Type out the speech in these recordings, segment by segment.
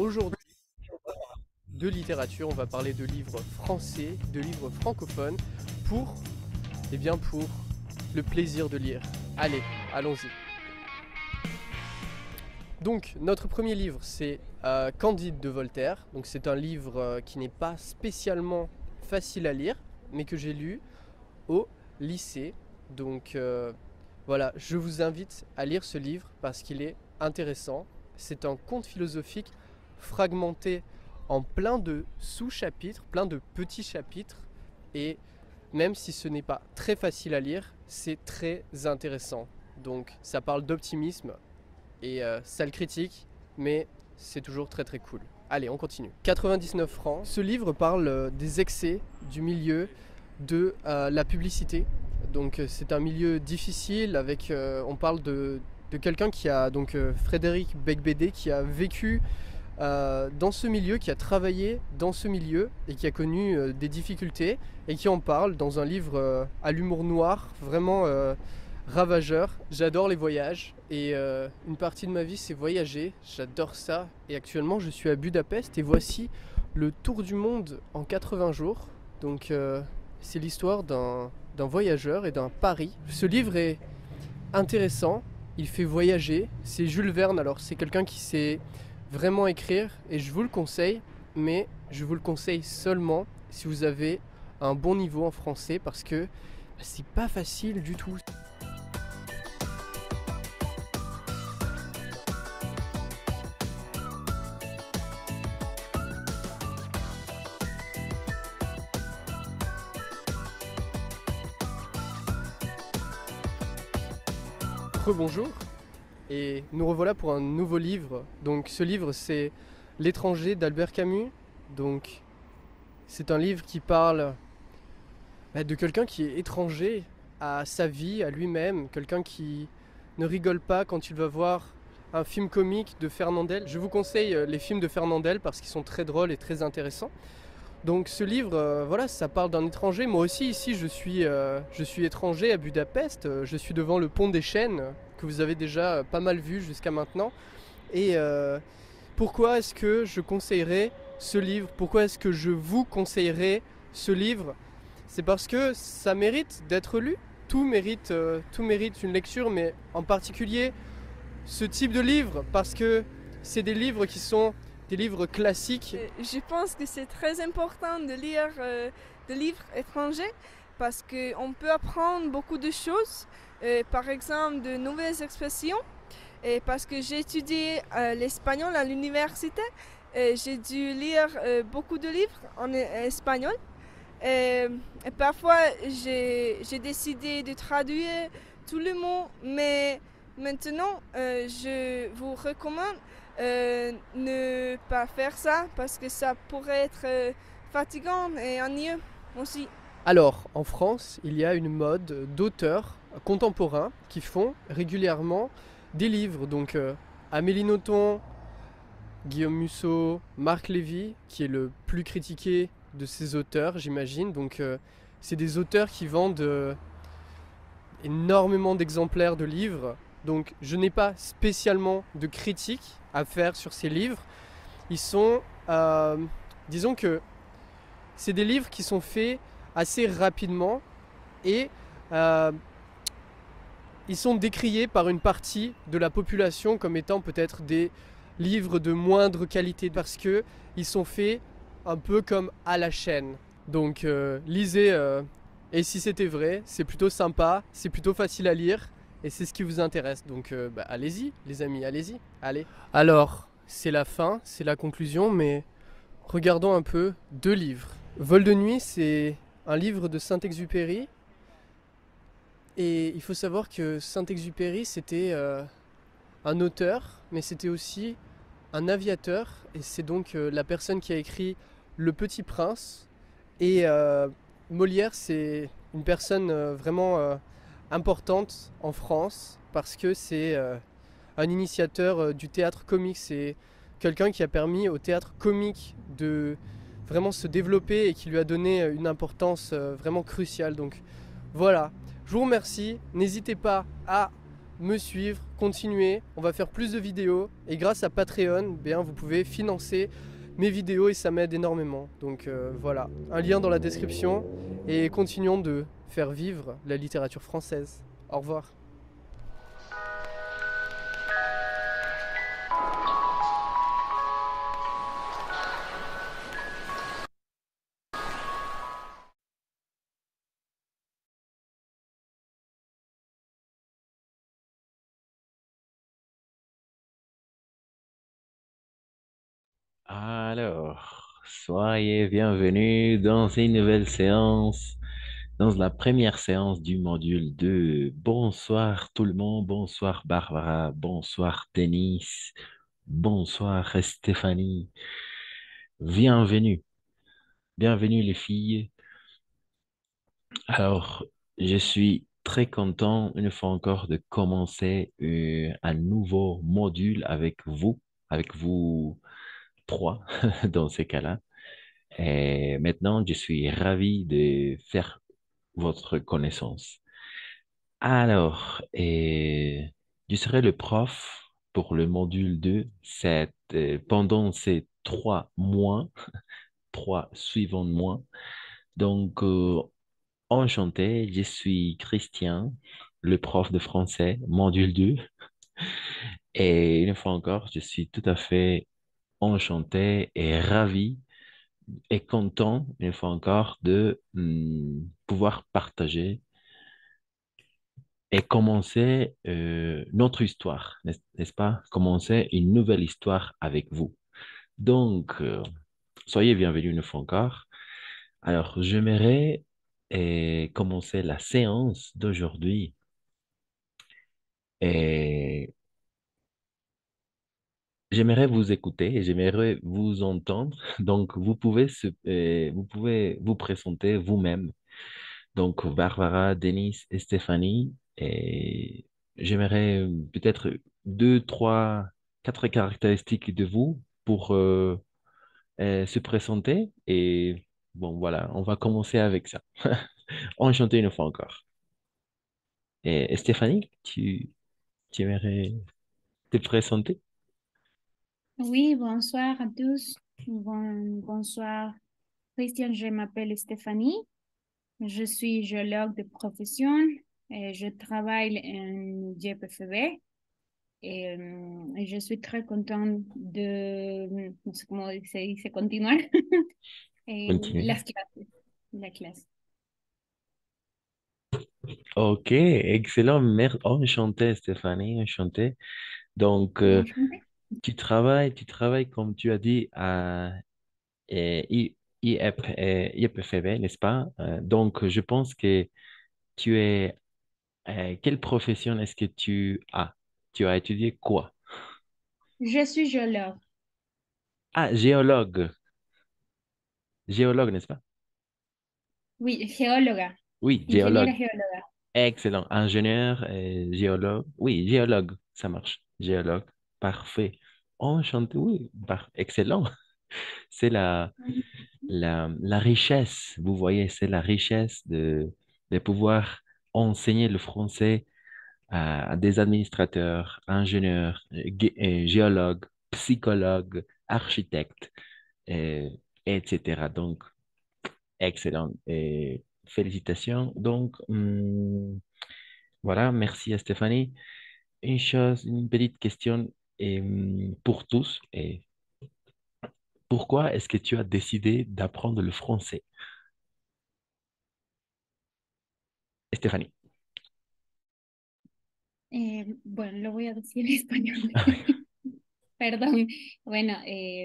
Aujourd'hui, de littérature, on va parler de livres français, de livres francophones, pour, pour le plaisir de lire. Allez, allons-y. Donc, notre premier livre, c'est Candide de Voltaire. Donc, c'est un livre qui n'est pas spécialement facile à lire, mais que j'ai lu au lycée. Donc, voilà, je vous invite à lire ce livre parce qu'il est intéressant. C'est un conte philosophique fragmenté en plein de sous-chapitres, plein de petits chapitres. Et même si ce n'est pas très facile à lire, c'est très intéressant. Donc, ça parle d'optimisme et ça le critique, mais c'est toujours très très cool. Allez, on continue. 99 francs. Ce livre parle des excès du milieu de la publicité. Donc c'est un milieu difficile avec, on parle de quelqu'un qui a, donc Frédéric Beigbeder, qui a vécu dans ce milieu, qui a travaillé dans ce milieu et qui a connu des difficultés et qui en parle dans un livre à l'humour noir, vraiment ravageur. J'adore les voyages et une partie de ma vie c'est voyager, j'adore ça et actuellement je suis à Budapest et voici le tour du monde en 80 jours. Donc c'est l'histoire d'un voyageur et d'un pari. Ce livre est intéressant, il fait voyager, c'est Jules Verne, alors c'est quelqu'un qui sait vraiment écrire et je vous le conseille, mais je vous le conseille seulement si vous avez un bon niveau en français parce que c'est pas facile du tout. Rebonjour et nous revoilà pour un nouveau livre. Donc ce livre c'est L'étranger d'Albert Camus. Donc c'est un livre qui parle de quelqu'un qui est étranger à sa vie, à lui-même, quelqu'un qui ne rigole pas quand il va voir un film comique de Fernandel. Je vous conseille les films de Fernandel parce qu'ils sont très drôles et très intéressants. Donc ce livre, voilà, ça parle d'un étranger. Moi aussi ici je suis étranger à Budapest. Je suis devant le pont des Chênes que vous avez déjà pas mal vu jusqu'à maintenant. Et pourquoi est-ce que je conseillerais ce livre? Pourquoi est-ce que je vous conseillerais ce livre? C'est parce que ça mérite d'être lu. Tout mérite une lecture, mais en particulier ce type de livre parce que c'est des livres qui sont des livres classiques. Je pense que c'est très important de lire des livres étrangers parce qu'on peut apprendre beaucoup de choses, par exemple de nouvelles expressions. Et parce que j'ai étudié l'espagnol à l'université, j'ai dû lire beaucoup de livres en espagnol. Et parfois j'ai décidé de traduire tous les mots, mais maintenant je vous recommande ne pas faire ça parce que ça pourrait être fatigant et ennuyeux aussi. Alors, en France, il y a une mode d'auteurs contemporains qui font régulièrement des livres. Donc, Amélie Nothomb, Guillaume Musso, Marc Lévy, qui est le plus critiqué de ces auteurs, j'imagine. Donc, c'est des auteurs qui vendent énormément d'exemplaires de livres. Donc, je n'ai pas spécialement de critique à faire sur ces livres. Ils sont, disons que c'est des livres qui sont faits assez rapidement et ils sont décriés par une partie de la population comme étant peut-être des livres de moindre qualité parce que ils sont faits un peu comme à la chaîne. Donc lisez et si c'était vrai, c'est plutôt sympa, c'est plutôt facile à lire. Et c'est ce qui vous intéresse, donc allez-y les amis, allez-y, allez. Alors, c'est la fin, c'est la conclusion, mais regardons un peu deux livres. Vol de nuit, c'est un livre de Saint-Exupéry. Et il faut savoir que Saint-Exupéry, c'était un auteur, mais c'était aussi un aviateur. Et c'est donc la personne qui a écrit Le Petit Prince. Et Molière, c'est une personne vraiment importante en France parce que c'est un initiateur du théâtre comique. C'est quelqu'un qui a permis au théâtre comique de vraiment se développer et qui lui a donné une importance vraiment cruciale. Donc voilà, je vous remercie. N'hésitez pas à me suivre, continuer. On va faire plus de vidéos et grâce à Patreon, bien, vous pouvez financer mes vidéos et ça m'aide énormément. Donc voilà, un lien dans la description et continuons de faire vivre la littérature française. Au revoir. Alors, soyez bienvenus dans une nouvelle séance, dans la première séance du module 2. Bonsoir tout le monde, bonsoir Barbara, bonsoir Denis, bonsoir Stéphanie. Bienvenue, bienvenue les filles. Alors, je suis très content une fois encore de commencer un nouveau module avec vous trois dans ces cas-là. Et maintenant, je suis ravi de faire votre connaissance. Alors, je serai le prof pour le module 2 pendant ces 3 mois, 3 suivants mois. Donc, enchanté, je suis Christian, le prof de français, module 2. Et une fois encore, je suis tout à fait enchanté et ravi et content, une fois encore, de pouvoir partager et commencer notre histoire, n'est-ce pas? Commencer une nouvelle histoire avec vous. Donc, soyez bienvenus une fois encore. Alors, j'aimerais commencer la séance d'aujourd'hui et j'aimerais vous écouter et j'aimerais vous entendre. Donc, vous pouvez vous présenter vous-même. Donc, Barbara, Denis et Stéphanie. Et j'aimerais peut-être deux, trois, quatre caractéristiques de vous pour se présenter. Et bon, voilà, on va commencer avec ça. Enchanté une fois encore. Et Stéphanie, tu aimerais te présenter? Oui, bonsoir à tous. Bonsoir, Christian. Je m'appelle Stéphanie. Je suis géologue de profession et je travaille en GPFB. Et je suis très contente de, no sé cómo se dice, continuar Continuez. las clases, la clase. Ok, excellent. Merci. Enchanté, Stéphanie, enchanté. Donc, Enchantée. tu travailles, comme tu as dit, à IEPFB, n'est-ce pas? Donc, je pense que tu es... quelle profession est-ce que tu as? Tu as étudié quoi? Je suis géologue. Ah, géologue. Géologue, n'est-ce pas? Oui, geóloga, Oui, ingeniera géologue. geóloga. Excellent. Ingénieur, géologue. Oui, géologue, ça marche. Géologue. Parfait. Enchanté, oui. Excellent. C'est la richesse, vous voyez, c'est la richesse de pouvoir enseigner le français à des administrateurs, ingénieurs, géologues, psychologues, architectes, euh, etc. Donc, excellent. Et félicitations. Donc, voilà, merci à Stéphanie. Une petite question pour tous. Et pourquoi est-ce que tu as décidé d'apprendre le français, Stéphanie? Bueno, lo voy a decir en español. Perdón. Bueno,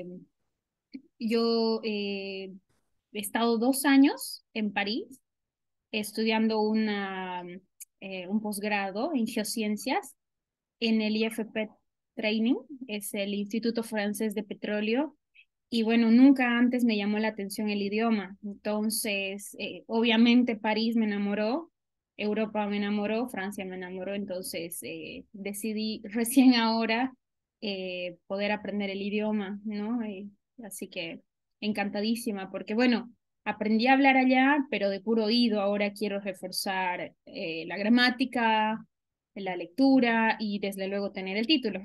yo he estado 2 años en París estudiando un posgrado en geociencias en el IFP Training, es el Instituto Francés de Petróleo. Y bueno, nunca antes me llamó la atención el idioma. Entonces, obviamente París me enamoró, Europa me enamoró, Francia me enamoró. Entonces, decidí recién ahora poder aprender el idioma, ¿no? Así que encantadísima, porque bueno, aprendí a hablar allá, pero de puro oído. Ahora quiero reforzar la gramática, la lectura y desde luego tener el título.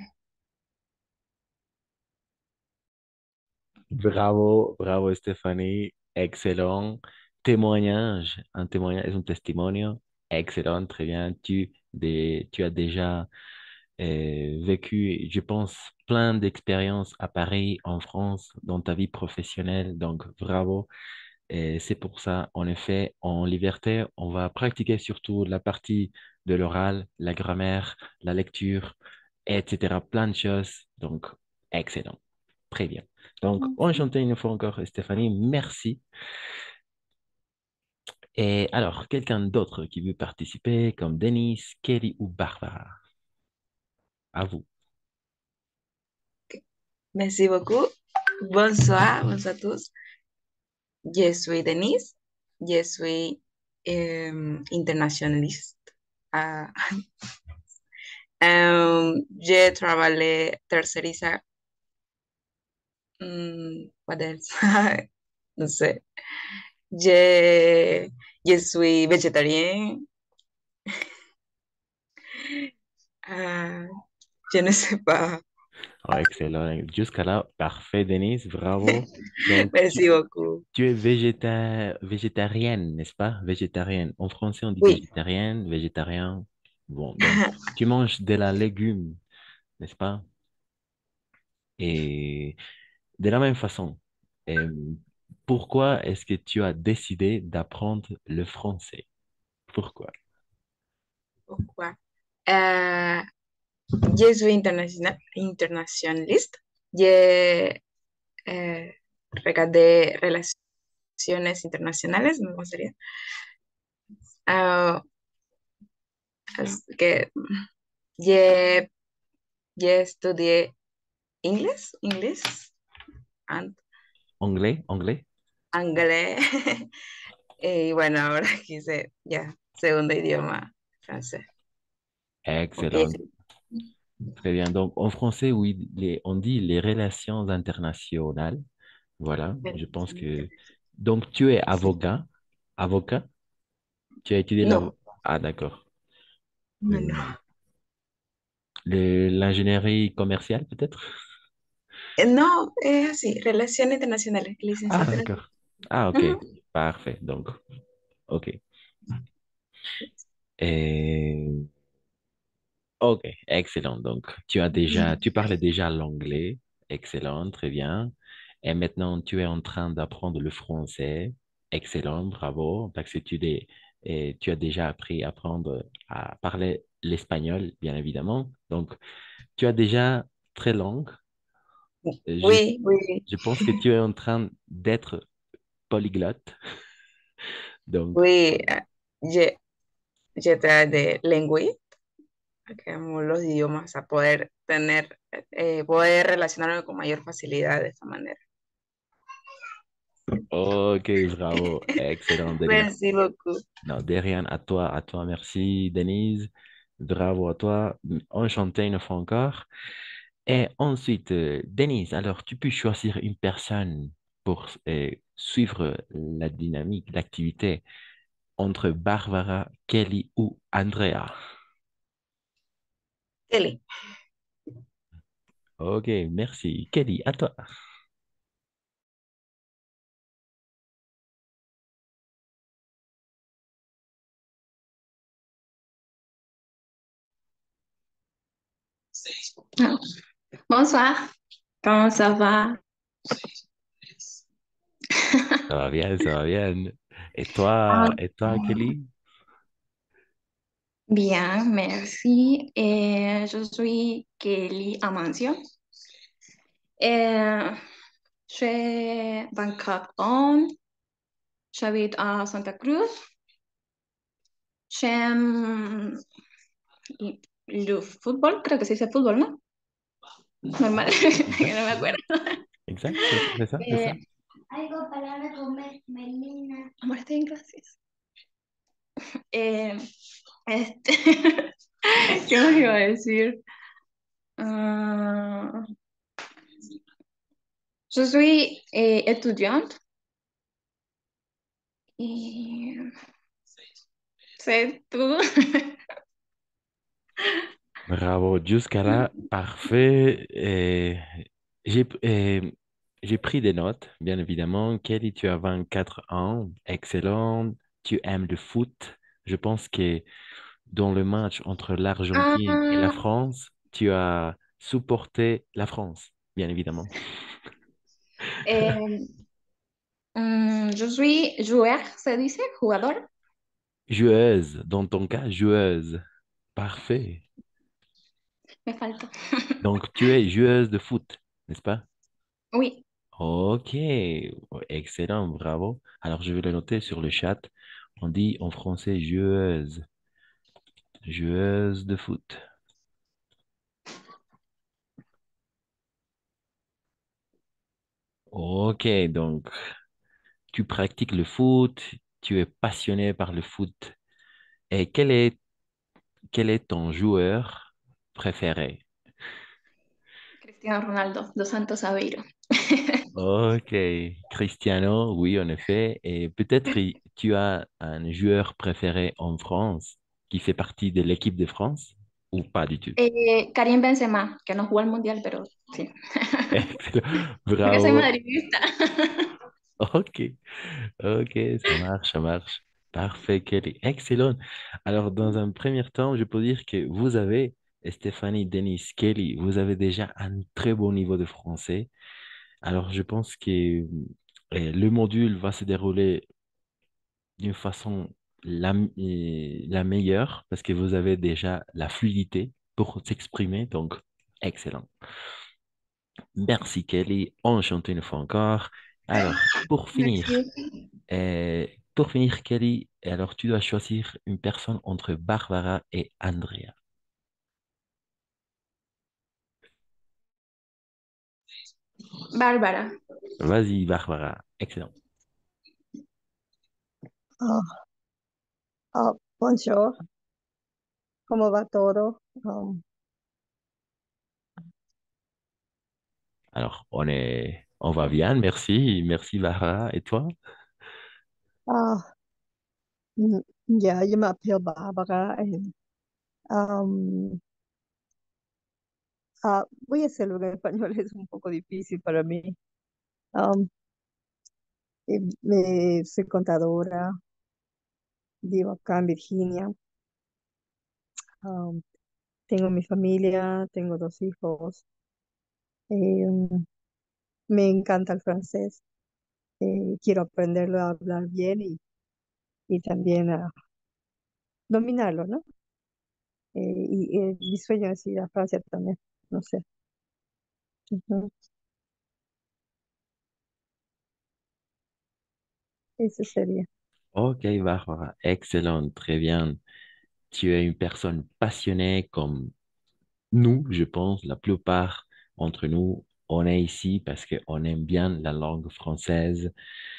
Bravo, bravo Stéphanie, excellent témoignage, un témoignage, es un testimonio, excellent, très bien. Tu as déjà vécu, je pense, plein d'expériences à Paris, en France, dans ta vie professionnelle, donc bravo. Et c'est pour ça, en effet, en liberté, on va pratiquer surtout la partie de l'oral, la grammaire, la lecture, etc. Plein de choses. Donc, excellent. Très bien. Donc, enchanté une fois encore, Stéphanie. Merci. Et alors, quelqu'un d'autre qui veut participer, comme Denis, Kelly ou Barbara? À vous. Merci beaucoup. Bonsoir, bonsoir à tous. Je suis Denise. Je suis internationaliste. Ah, je travaille terceriza. What else? No sé. Je suis végétarien. Ah, je ne sais pas. Oh, excellent. Jusqu'à là, parfait, Denise. Bravo. Donc, Merci beaucoup. tu es végétarienne, n'est-ce pas? Végétarienne. En français, on dit Oui. végétarienne, végétarien. Bon, donc, tu manges de la légume, n'est-ce pas? Et de la même façon, euh, pourquoi est-ce que tu as décidé d'apprendre le français? Pourquoi? Pourquoi? Euh, je suis internationaliste. Je regardé relaciones internacionales, me gustaría. Ah, es que je, je estudié inglés, and Anglais? Anglais? anglais. Y bueno, ahora quise ya, segundo idioma, francés. Ok. Excellent. Très bien. Donc, en français, oui, on dit les relations internationales. Voilà, je pense que... Donc, tu es avocat? Avocat? Tu as étudié la... No, Ah, d'accord. no, no. Euh, l'ingénierie commerciale, peut-être? No, es así, relaciones internacionales, Ah, licenciatura. d'accord. Ah, ok. Ujú. Parfait. Donc, ok. Et... Ok, excellent. Donc, tu parlais déjà l'anglais. Excellent, très bien. Et maintenant, tu es en train d'apprendre le français. Excellent, bravo. Parce que et tu as déjà appris à apprendre à parler l'espagnol, bien évidemment. Donc, tu as déjà très langue. Je, Oui, oui, je pense que tu es en train d'être polyglotte. Donc, oui. Je, je de lengua. Que amo los idiomas, a poder tener, poder relacionarme con mayor facilidad de esta manera. ok, bravo. Excellent, Denise. Merci beaucoup. Non, de rien, à toi, merci Denise, bravo à toi, enchanté une fois encore. Et ensuite, Denise, alors tu peux choisir une personne pour suivre la dynamique, l'activité entre Barbara, Kelly ou Andrea. Kelly. Ok, merci. Kelly, à toi. Ah, bonsoir, comment ça va? Ça va bien, ça va bien. Ah, Et toi, Kelly? bien, merci. Je suis Kelly Amancio. Euh, j'ai 24 ans, j'habite à Santa Cruz. J'aime le football, creo que se dice fútbol, ¿no? Normal, que Exact, no me acuerdo. exact, c'est ça, c'est ça. Algo para comer, Melina. Amor, estoy en clases. Eh, este, ¿Qué más iba a decir? Ah, je suis étudiante y c'est tout. Bravo, jusqu'à là, parfait. Et j'ai pris des notes, bien évidemment. Kelly, tu as 24 ans, excellent. Tu aimes le foot. Je pense que dans le match entre l'Argentine et la Ah, France, tu as supporté la France, bien évidemment. eh, je suis joueur, se dice, jugador. Joueuse, dans ton cas, joueuse. Parfait. Me falta. Donc, tu es joueuse de foot, n'est-ce pas? Oui, Ok, excellent, bravo. Alors, je vais le noter sur le chat. On dit en français joueuse, joueuse de foot. Ok, donc tu pratiques le foot, tu es passionné par le foot. Et quel est ton joueur préféré? Cristiano Ronaldo dos Santos Aveiro. Ok, Cristiano, oui, en effet. Et peut-être tu as un joueur préféré en France qui fait partie de l'équipe de France ou pas du tout? Karim Benzema, que no jugó al Mundial, pero sí. Excellent. Porque soy Bravo. madridista. Ok, ok, ça marche, ça marche. Parfait, Kelly. Excellent. Alors, dans un premier temps, je peux dire que vous avez, Stéphanie, Denis, Kelly, vous avez déjà un très bon niveau de français. Alors, je pense que le module va se dérouler d'une façon la meilleure parce que vous avez déjà la fluidité pour s'exprimer. Donc, excellent. Merci, Kelly. Enchanté une fois encore. Alors, Merci. pour finir, Kelly, alors tu dois choisir une personne entre Barbara et Andrea. Bárbara. Vas-y, Barbara. Excellent. Ah, bonjour, ¿cómo va todo? Alors, on va bien. Merci. Merci, Barbara. Et toi? ah, ya, yo me apellido Bárbara. Am, voy a hacerlo en español, es un poco difícil para mí. Am, soy contadora, vivo acá en Virginia. Am, tengo mi familia, tengo 2 hijos. Me encanta el francés. Quiero aprenderlo a hablar bien y también a dominarlo, ¿no? Mi sueño es ir a Francia también, no sé. Ujú. Eso sería. Ok, Barbara. Excellent. Très bien. Tu es une personne passionnée comme nous, je pense, la plupart d'entre nous, on est ici parce qu'on aime bien la langue française.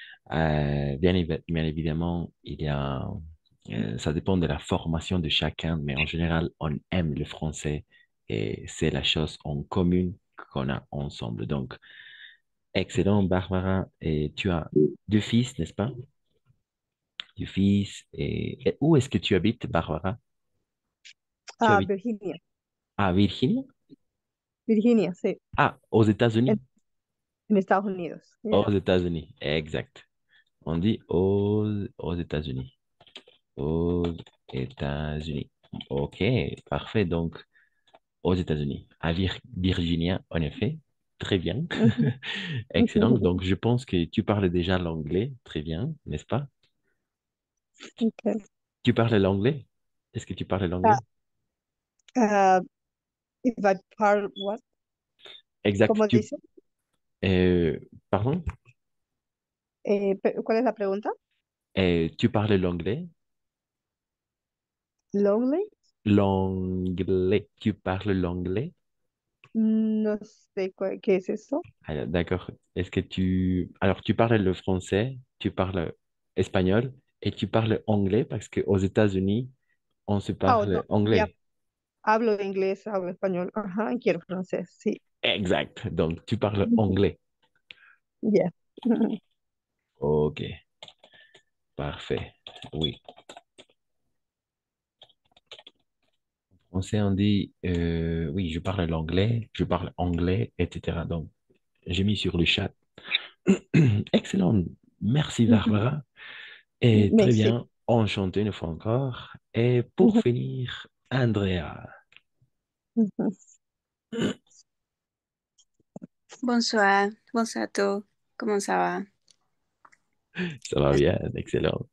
Bien évidemment, ça dépend de la formation de chacun, mais en général, on aime le français et c'est la chose en commune qu'on a ensemble. Donc, excellent, Barbara. Et tu as 2 fils, n'est-ce pas? 2 fils. Et où est-ce que tu habites, Barbara? Tu Ah, habites Virginia. à Virginia? Virginia, sí. Ah, aux En, États-Unis. en Estados Unidos. Aux Yeah. États-Unis, exact. On dit aux États-Unis. Aux États-Unis. OK, parfait. Donc, aux États-Unis, à Virginia, en effet. Très bien. Ujú. Excellent. Donc, je pense que tu parles déjà l'anglais. Très bien, n'est-ce pas? Okay. Tu parles l'anglais? Est-ce que tu parles Ah, l'anglais? ah, if I part what? Exact. ¿Cómo dice? Euh, pardon? ¿Cuál es la pregunta? Tu parles l'anglais? Lonely? L'anglais. Tu parles l'anglais? No sé qué es eso. Ah, d'accord. Est-ce que Alors, tu parles le français, tu parles espagnol et tu parles anglais parce qu'aux États-Unis, on se Oh, no. parle Ya, anglais. hablo inglés, hablo español. Ajá, y quiero francés, sí. Exact. Donc, tu parles anglais. Ya. Ok, parfait. Oui. Français, on dit, oui, je parle l'anglais, je parle anglais, etc. Donc, j'ai mis sur le chat. Excellent. Merci, Mhm. Barbara. Et très Merci. bien, enchanté une fois encore. Et pour Mhm. finir, Andrea. Mhm. Bonsoir, bonsoir à tous. Comment ça va? Ça va bien, excellent.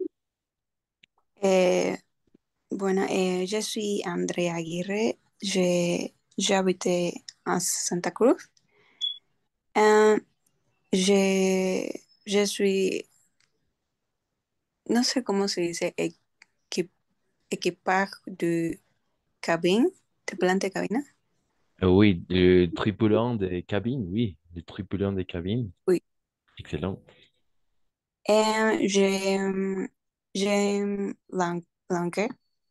Eh, bueno, je suis Andrea Aguirre. J'habite à Santa Cruz. Euh, je, je suis, no sé cómo se dice, equipage de cabine, de plan de cabina. Oui, le tripulant des cabines, oui, le tripulant des cabines. Oui. Excellent. J'aime l'anglais.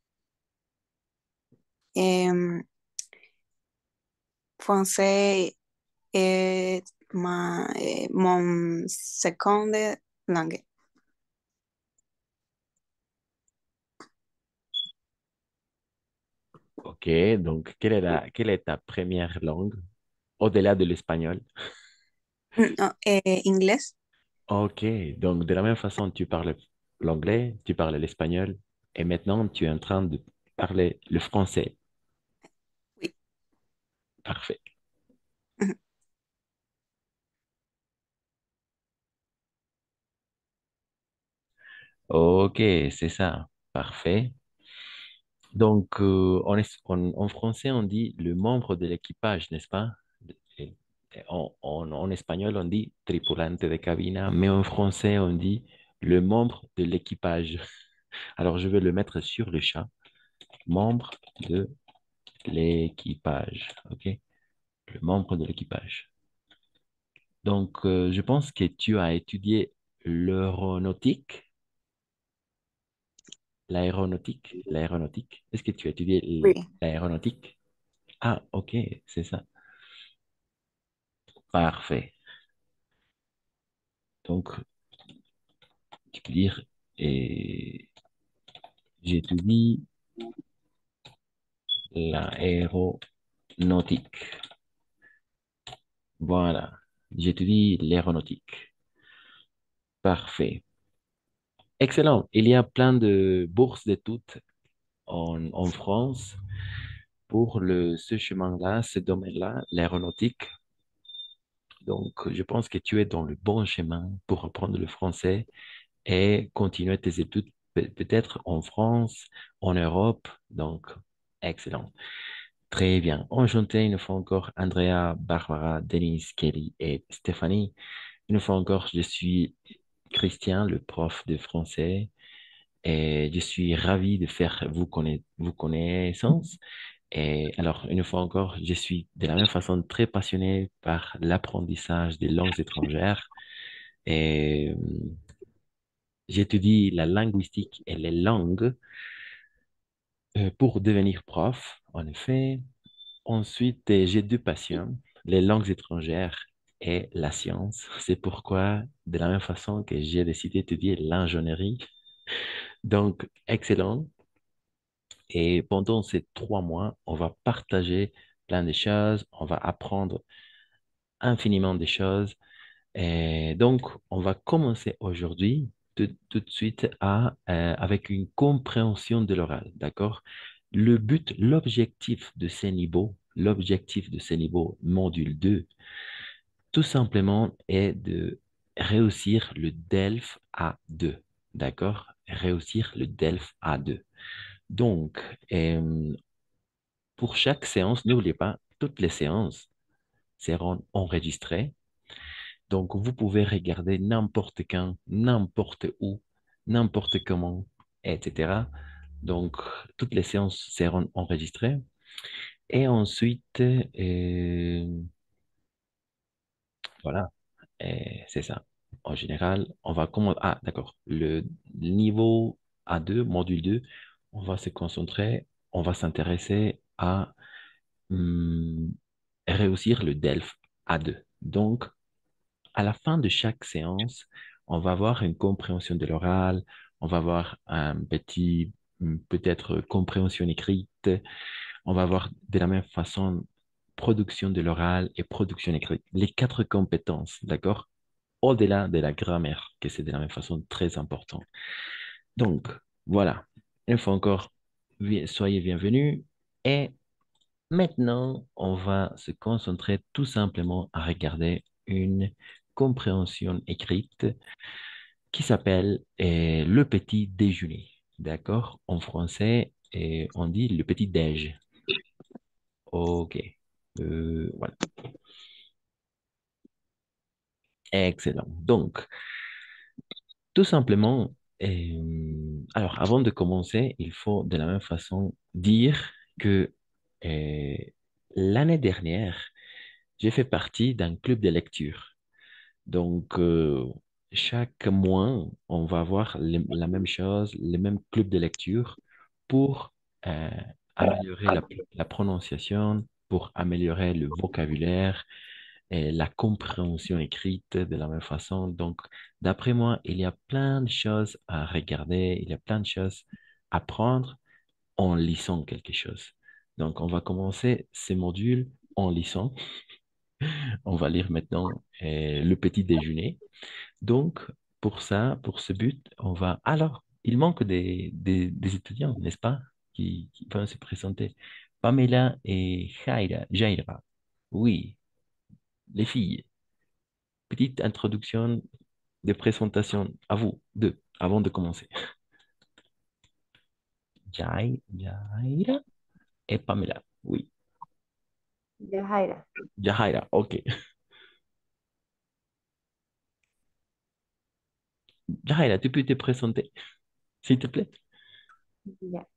Euh, Français est mon seconde langue. Ok, donc quelle est ta première langue au-delà de l'espagnol? Non, inglés. Ok, donc de la même façon, tu parles l'anglais, tu parles l'espagnol, et maintenant tu es en train de parler le français. Oui. Parfait. Mhm. Ok, c'est ça. Parfait. Donc, en français, on dit le membre de l'équipage, n'est-ce pas? Et- en espagnol, on dit tripulante de cabina, mais en français, on dit le membre de l'équipage. Alors, je vais le mettre sur le chat. Membre de l'équipage. OK? Le membre de l'équipage. Donc, je pense que tu as étudié l'aéronautique. L'aéronautique. Est-ce que tu as étudié Oui. l'aéronautique? Ah, ok, c'est ça. Parfait. Donc, tu peux dire, et j'étudie l'aéronautique. Voilà, j'étudie l'aéronautique. Parfait. Excellent. Il y a plein de bourses d'études en France pour ce chemin-là, ce domaine-là, l'aéronautique. Donc, je pense que tu es dans le bon chemin pour apprendre le français et continuer tes études peut-être en France, en Europe. Donc, excellent. Très bien. Enchanté une fois encore, Andrea, Barbara, Denise, Kelly et Stéphanie. Une fois encore, je suis Christian, le prof de français, et je suis ravi de faire vous connaissance. Et alors, une fois encore, je suis de la même façon très passionné par l'apprentissage des langues étrangères. Et j'étudie la linguistique et les langues pour devenir prof, en effet. Ensuite, j'ai deux passions, les langues étrangères et la science. C'est pourquoi, de la même façon que j'ai décidé d'étudier l'ingénierie. Donc, excellent. Et pendant ces 3 mois, on va partager plein de choses, on va apprendre infiniment de choses. Et donc, on va commencer aujourd'hui tout de suite avec une compréhension de l'oral, d'accord? L'objectif de ces niveaux module 2, tout simplement, est de réussir le DELF A2, d'accord? Réussir le DELF A2. Donc, pour chaque séance, n'oubliez pas, toutes les séances seront enregistrées. Donc, vous pouvez regarder n'importe quand, n'importe où, n'importe comment, etc. Donc, toutes les séances seront enregistrées. Et ensuite, voilà, c'est ça. En général, on va comment... Ah, d'accord. Le niveau A2, module 2, on va se concentrer, on va s'intéresser à hum, réussir le DELF A2. Donc, à la fin de chaque séance, on va avoir une compréhension de l'oral, on va avoir un petit, peut-être compréhension écrite, On va voir de la même façon production de l'oral et production écrite. Les quatre compétences, d'accord? Au-delà de la grammaire, que c'est de la même façon très important. Donc, voilà. Une fois encore, soyez bienvenus. Et maintenant, on va se concentrer tout simplement à regarder une compréhension écrite qui s'appelle le petit déjeuner. D'accord? En français, on dit le petit déj. OK. Voilà. Excellent. Donc, tout simplement, alors avant de commencer, il faut de la même façon dire que euh, l'année dernière, j'ai fait partie d'un club de lecture. Donc, chaque mois, on va avoir la même chose, les mêmes clubs de lecture pour euh, améliorer la prononciation, pour améliorer le vocabulaire et la compréhension écrite de la même façon. Donc, d'après moi, il y a plein de choses à regarder, il y a plein de choses à prendre en lisant quelque chose. Donc, on va commencer ces modules en lisant. On va lire maintenant le petit déjeuner. Donc, pour ça, pour ce but, on va... Alors, il manque des étudiants, n'est-ce pas, qui vont se présenter. Pamela et Jaira. Oui, les filles. Petite introduction de présentation à vous deux, avant de commencer. Jaira et Pamela. Oui, Yajaira, Jaira, ok. Jaira, tu peux te présenter, s'il te plaît? ya.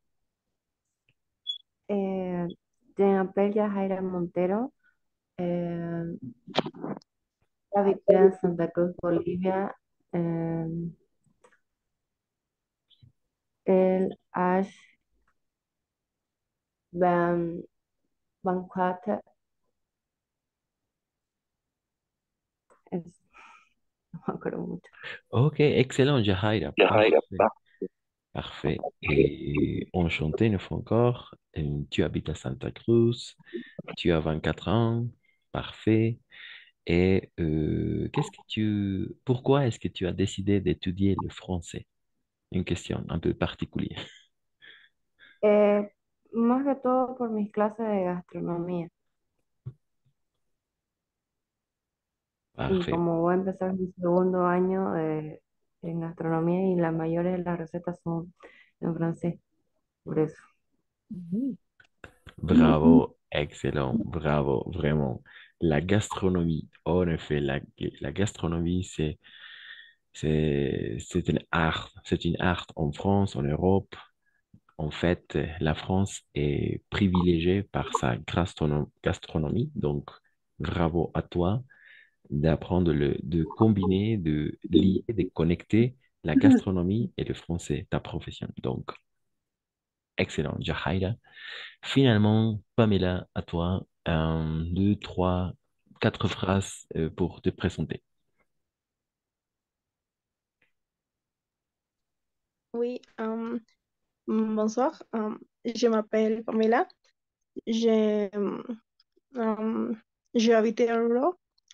Jean-Apel Yajaira Montero, eh, habité en Santa Cruz, Bolivia. eh, el Ash Van Banquata, no me acuerdo mucho. Ok, excellent, Jaira. Parfait. Parfait. Et enchanté une fois encore. Tu habites à Santa Cruz, tu as 24 ans. Parfait. Et pourquoi est-ce que tu as décidé d'étudier le français? Une question un peu particulière. Eh, Más que todo por mis clases de gastronomía. Y Parfait. como voy a empezar mi segundo año en gastronomía y la mayoría de las recetas son en francés, por eso. Bravo, excellent, bravo, vraiment. La gastronomie, en effet, la gastronomie, c'est une art en France, en Europe. En fait, la France est privilégiée par sa gastronomie, donc bravo à toi d'apprendre de combiner, de lier, de connecter la gastronomie et le français, ta profession. Donc, excellent, Jahaira. Finalement, Pamela, à toi, un, deux, trois, quatre phrases pour te présenter. Oui, bonsoir. Je m'appelle Pamela. J'ai euh, j'ai habité à Europe.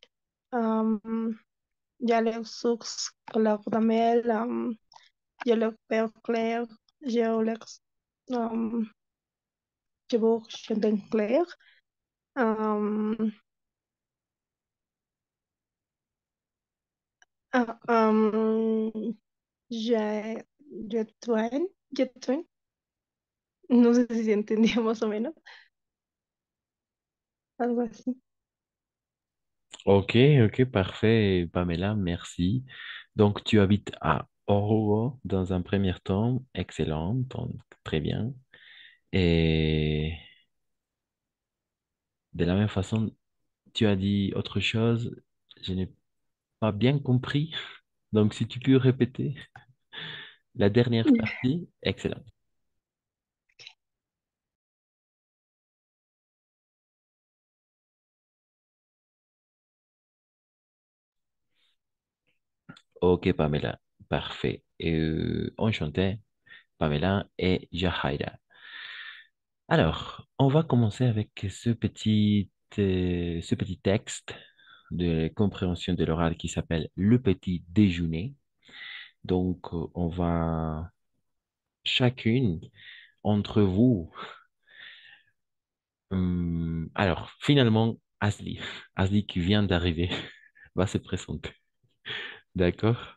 Dialecte source couleur de mel, dialecte père clair, dialecte chevaux chantin clair. Um, uh, um, je, je no sé si se entendía más o menos, algo así. Ok, ok, parfait, Pamela, merci. Donc, tu habites à Oruro dans un premier temps. Excellent, donc, très bien. Et de la même façon, tu as dit autre chose. Je n'ai pas bien compris. Donc, si tu peux répéter la dernière partie, excellent. Ok, Pamela, parfait. Enchanté, Pamela et Jahaira. Alors, on va commencer avec ce petit texte de compréhension de l'oral qui s'appelle Le petit déjeuner. Donc, on va chacune entre vous. Alors, finalement, Asli, Asli qui vient d'arriver, va se présenter. D'accord?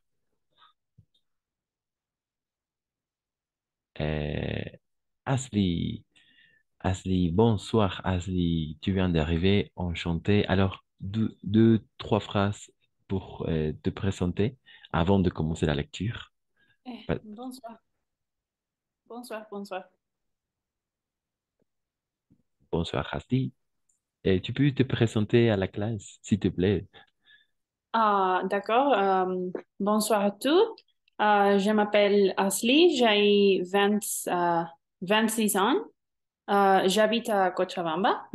Euh, Asli, Asli, bonsoir Asli, tu viens d'arriver, enchanté. Alors, trois phrases pour te présenter avant de commencer la lecture. Pa- Bonsoir, bonsoir, bonsoir. Bonsoir Asli. Et tu peux te présenter à la classe, s'il te plaît. Ah, d'accord. Bonsoir à tous. Je m'appelle Asli, j'ai 26 ans. J'habite à Cochabamba.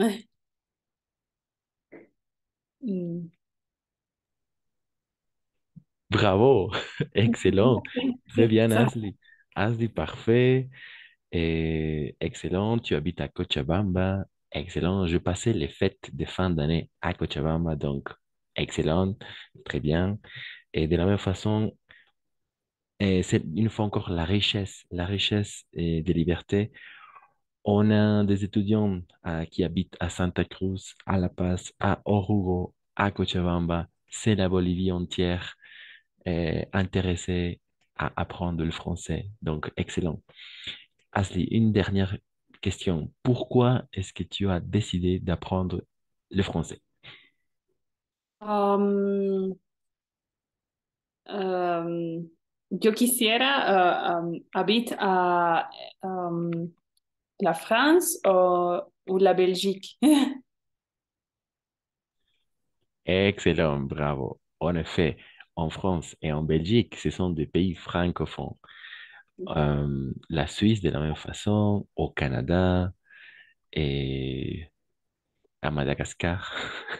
Hmm. Bravo, excellent. Très bien Ça Asli. Asli, parfait. Et excellent, tu habites à Cochabamba. Excellent. Je passais les fêtes de fin d'année à Cochabamba, donc excellent, très bien. Et de la même façon, c'est une fois encore la richesse des libertés. On a des étudiants qui habitent à Santa Cruz, à La Paz, à Oruro, à Cochabamba. C'est la Bolivie entière intéressée à apprendre le français. Donc, excellent. Asli, une dernière question. Pourquoi est-ce que tu as décidé d'apprendre le français? Um, um, yo quisiera habiter à la France ou la Belgique. Excellent, bravo. En effet, en France et en Belgique, ce sont des pays francophones. La Suisse, de la même façon, au Canada et à Madagascar.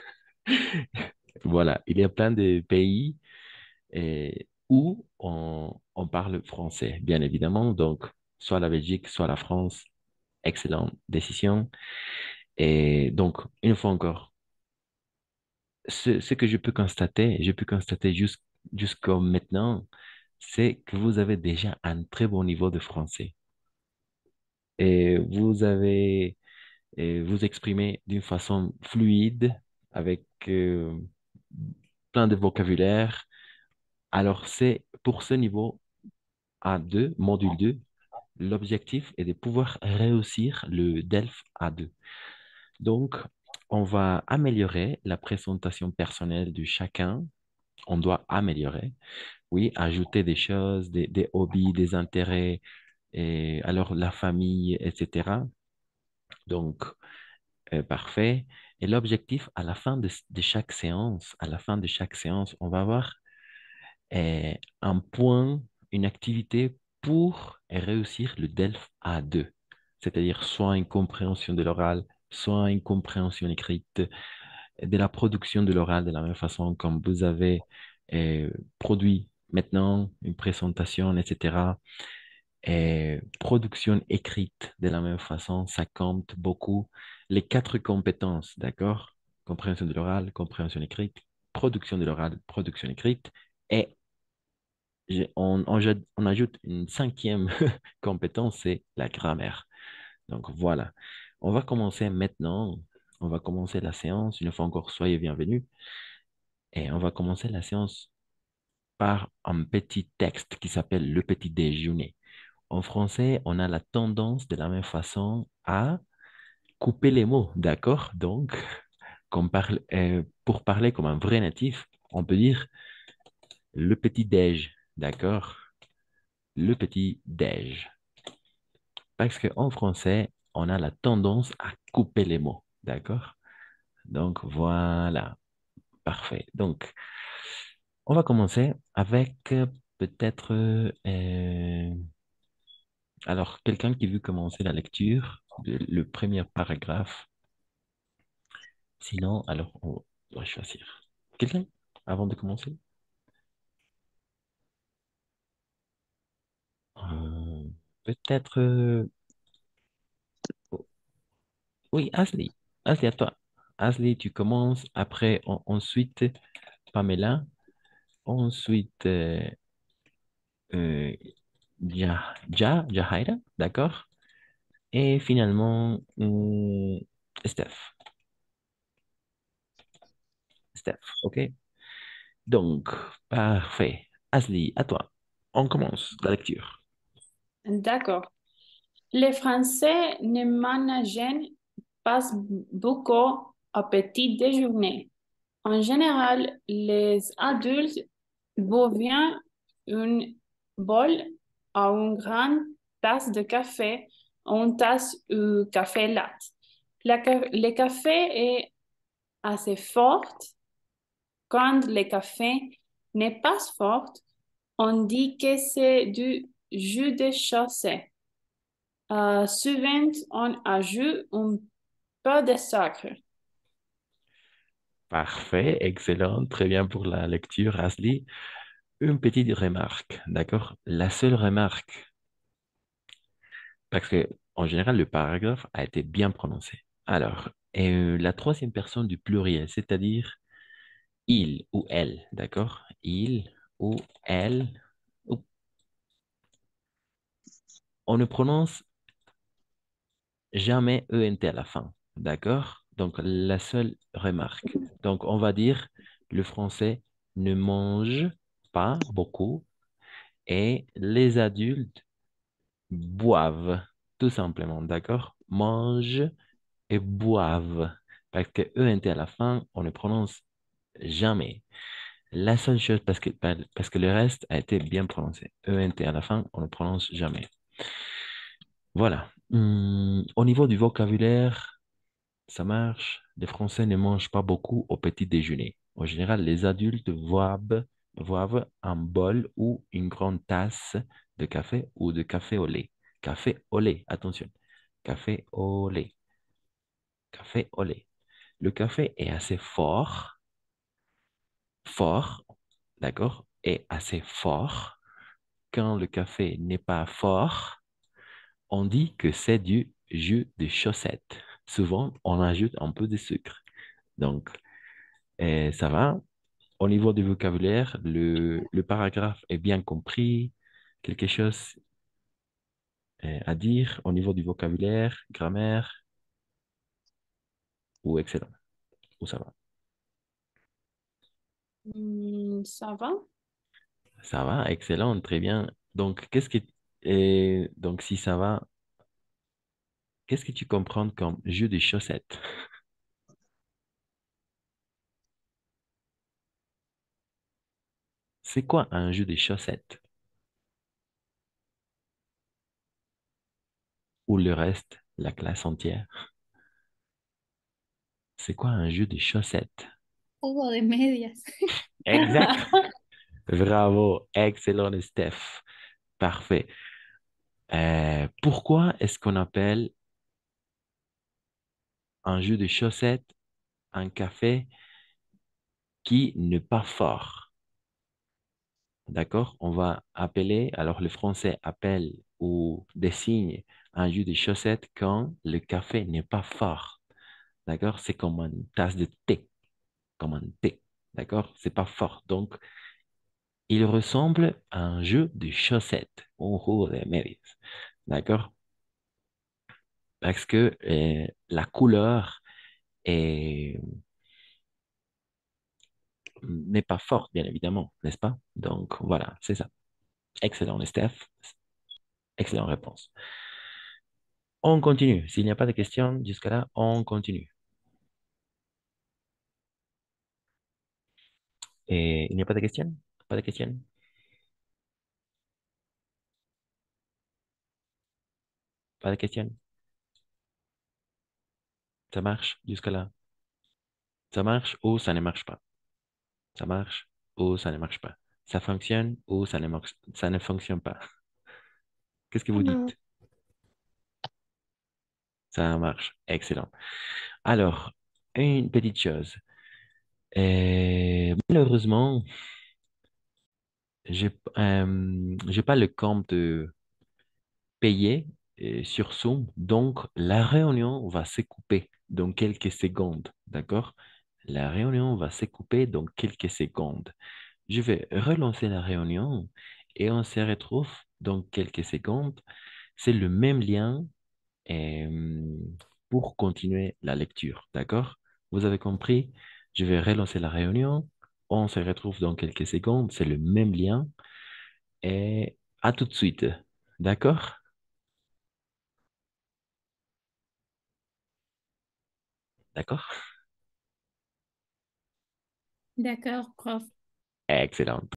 Voilà, il y a plein de pays où on parle français, bien évidemment. Donc, soit la Belgique, soit la France. Excellente décision. Et donc, une fois encore, ce que je peux constater jusqu'à maintenant, c'est que vous avez déjà un très bon niveau de français. Et vous avez, vous exprimez d'une façon fluide, avec plein de vocabulaire. Alors, c'est pour ce niveau A2, module 2, l'objectif est de pouvoir réussir le DELF A2. Donc, on va améliorer la présentation personnelle de chacun. On doit améliorer, oui, ajouter des choses, des hobbies, des intérêts, et alors la famille, etc. Donc, parfait. Et l'objectif, à la fin de chaque séance, à la fin de chaque séance, on va avoir un point, une activité pour réussir le DELF A2, c'est-à-dire soit une compréhension de l'oral, soit une compréhension écrite, de la production de l'oral de la même façon comme vous avez euh, produit maintenant une présentation, etc. Et production écrite de la même façon, ça compte beaucoup. Les quatre compétences, d'accord? Compréhension de l'oral, compréhension écrite, production de l'oral, production écrite. Et on ajoute une cinquième compétence, c'est la grammaire. Donc voilà, on va commencer maintenant. On va commencer la séance. Une fois encore, soyez bienvenus. Et on va commencer la séance par un petit texte qui s'appelle Le petit déjeuner. En français, on a la tendance de la même façon à couper les mots, d'accord? Donc, pour parler comme un vrai natif, on peut dire le petit déj, d'accord? Le petit déj. Parce qu'en français, on a la tendance à couper les mots, d'accord? Donc, voilà, parfait. Donc, on va commencer avec peut-être, alors, quelqu'un qui veut commencer la lecture, le premier paragraphe. Sinon, alors, on doit choisir. Quelqu'un avant de commencer? Euh, peut-être, Oui, Ashley. Ashley, à toi. Ashley, tu commences. Après, ensuite, Pamela. Ensuite, euh, Jahaira, d'accord? Et finalement, Steph. Steph, OK? Donc, parfait. Asli, à toi. On commence la lecture. D'accord. Les Français ne mangent pas beaucoup au petit déjeuner. En général, les adultes boivent une bol à une grande tasse de café ou une tasse de café latte. Le café est assez fort. Quand le café n'est pas fort, on dit que c'est du jus de chaussée. Souvent, on ajoute un peu de sucre. Parfait, excellent, très bien pour la lecture, Asli. Une petite remarque, d'accord? La seule remarque, parce que en général, le paragraphe a été bien prononcé. Alors, la troisième personne du pluriel, c'est-à-dire il ou elle, d'accord? Il ou elle, ou- on ne prononce jamais ENT à la fin, d'accord? Donc, la seule remarque. Donc, on va dire le français ne mange pas beaucoup et les adultes boivent, tout simplement, d'accord? Mangent et boivent. Parce que ENT à la fin, on ne prononce jamais. La seule chose, parce que le reste a été bien prononcé. ENT à la fin, on ne prononce jamais. Voilà. Au niveau du vocabulaire, ça marche. Les Français ne mangent pas beaucoup au petit déjeuner. En général, les adultes boivent un bol ou une grande tasse de café ou de café au lait. Café au lait, attention. Café au lait. Café au lait. Le café est assez fort, d'accord? Et assez fort. Quand le café n'est pas fort, on dit que c'est du jus de chaussette. Souvent, on ajoute un peu de sucre. Donc, ça va. Au niveau du vocabulaire, le paragraphe est bien compris. Quelque chose à dire au niveau du vocabulaire, grammaire, ou excellent, ou ça va. Ça va? Ça va, excellent, très bien. Donc, donc si ça va, qu'est-ce que tu comprends comme jeu de chaussettes? C'est quoi un jeu de chaussettes? Ou le reste, la classe entière? C'est quoi un jeu de chaussettes? Juego de medias. Exact. Bravo, excellent, Steph. Parfait. Pourquoi est-ce qu'on appelle un jeu de chaussettes un café qui n'est pas fort? D'accord? On va appeler, alors le français appelle ou désigne un jus de chaussette quand le café n'est pas fort. D'accord? C'est comme une tasse de thé, comme un thé. D'accord? C'est pas fort. Donc, il ressemble à un jeu de chaussettes. Oh, oh, les mérites. D'accord? Parce que la couleur est- n'est pas forte, bien évidemment, n'est-ce pas? Donc, voilà, c'est ça. Excellent, Steph. Excellente réponse. On continue. S'il n'y a pas de questions jusqu'à là, on continue. Et il n'y a pas de questions? Pas de questions? Pas de questions? Ça marche jusqu'à là? Ça marche ou ça ne marche pas? Ça marche ou ça ne marche pas? Ça fonctionne ou ça ne fonctionne pas? Qu'est-ce que vous Non. dites? Ça marche. Excellent. Alors, une petite chose. Malheureusement, j'ai pas le compte payé. sur Zoom. Donc, la réunion va se couper dans quelques secondes. D'accord? La réunion va se couper dans quelques secondes. Je vais relancer la réunion et on se retrouve dans quelques secondes. C'est le même lien euh, pour continuer la lecture. D'accord? Vous avez compris? Je vais relancer la réunion. On se retrouve dans quelques secondes. C'est le même lien. Et à tout de suite. D'accord? D'accord? D'accord, prof. Excellent.